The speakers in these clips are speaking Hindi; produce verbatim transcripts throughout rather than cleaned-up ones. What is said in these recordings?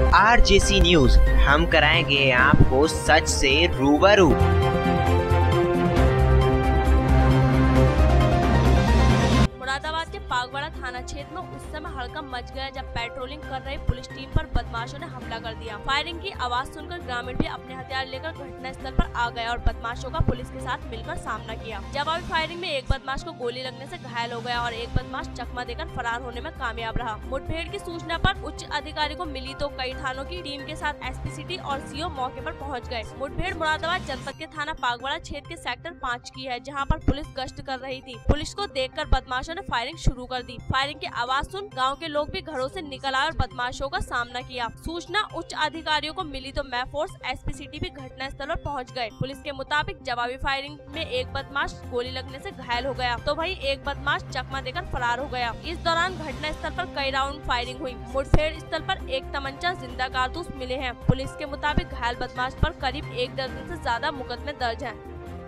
आरजेसी न्यूज, हम कराएंगे आपको सच से रूबरू। मुरादाबाद के पागवाड़ा थाना क्षेत्र में उस समय हड़कंप मच गया जब पेट्रोलिंग कर रही पुलिस टीम पर बदमाशों ने हमला कर दिया। फायरिंग की आवाज सुनकर ग्रामीण भी अपने हथियार लेकर घटना स्थल पर आ गए और बदमाशों का पुलिस के साथ मिलकर सामना किया। जवाबी फायरिंग में एक बदमाश को गोली लगने से घायल हो गया और एक बदमाश चकमा देकर फरार होने में कामयाब रहा। मुठभेड़ की सूचना पर उच्च अधिकारी को मिली तो कई थानों की टीम के साथ एसपी सिटी और सीओ मौके पर पहुंच गए। मुठभेड़ मुरादाबाद जनपद के थाना पागवाड़ा क्षेत्र के सेक्टर पाँच की है, जहां पर पुलिस गश्त कर रही थी। पुलिस को देखकर बदमाशों ने फायरिंग शुरू कर दी। फायरिंग की आवाज सुन गांव के लोग भी घरों से निकल आए और बदमाशों का सामना किया। सूचना उच्च अधिकारियों को मिली तो मैं फोर्स एसपी सिटी भी घटना स्थल पर पहुंच गए। पुलिस के मुताबिक जवाबी फायरिंग में एक बदमाश गोली लगने से घायल हो गया तो वहीं एक बदमाश चकमा देकर फरार हो गया। इस दौरान घटना स्थल पर कई राउंड फायरिंग हुई। मुठभेड़ स्थल पर एक तमंचा, जिंदा कारतूस मिले हैं। पुलिस के मुताबिक घायल बदमाश पर करीब एक दर्जन से ज्यादा मुकदमे दर्ज हैं।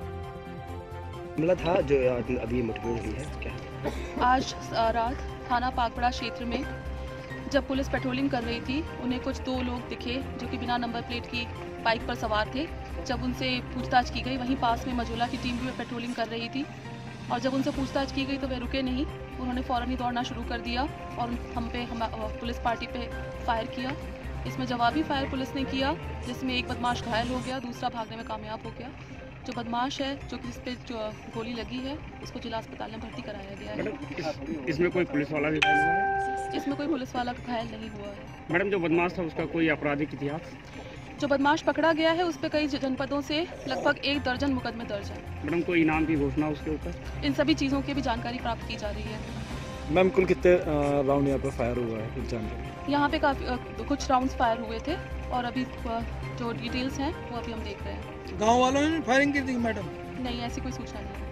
मामला था जो अभी मुठभेड़ हुई है क्या? आज रात थाना पागवाड़ा क्षेत्र में जब पुलिस पेट्रोलिंग कर रही थी, उन्हें कुछ दो लोग दिखे जो कि बिना नंबर प्लेट की बाइक पर सवार थे। जब उनसे पूछताछ की गई, वहीं पास में मजोला की टीम भी पेट्रोलिंग कर रही थी और जब उनसे पूछताछ की गई तो वे रुके नहीं। उन्होंने फ़ौरन ही दौड़ना शुरू कर दिया और हम पे हम पुलिस पार्टी पे फायर किया। इसमें जवाबी फायर पुलिस ने किया, जिसमें एक बदमाश घायल हो गया, दूसरा भागने में कामयाब हो गया। जो बदमाश है, जो कि इस पे जो गोली लगी है, उसको जिला अस्पताल में भर्ती कराया गया है। मैडम, इसमें कोई पुलिस वाला भी घायल हुआ है? इसमें कोई पुलिस वाला घायल नहीं हुआ है। मैडम, जो बदमाश था उसका कोई आपराधिक इतिहास? जो बदमाश पकड़ा गया है उस पे कई जनपदों से लगभग एक दर्जन मुकदमे दर्ज है। मैडम, कोई इनाम की घोषणा उसके ऊपर? इन सभी चीज़ों की भी जानकारी प्राप्त की जा रही है। मैम, कुल कितने राउंड यहाँ पर फायर हुआ है कुछ जानकारी? यहाँ पे काफी कुछ राउंड्स फायर हुए थे और अभी जो डिटेल्स हैं वो अभी हम देख रहे हैं। गांव वालों ने फायरिंग की थी मैडम? नहीं, ऐसी कोई सूचना नहीं है।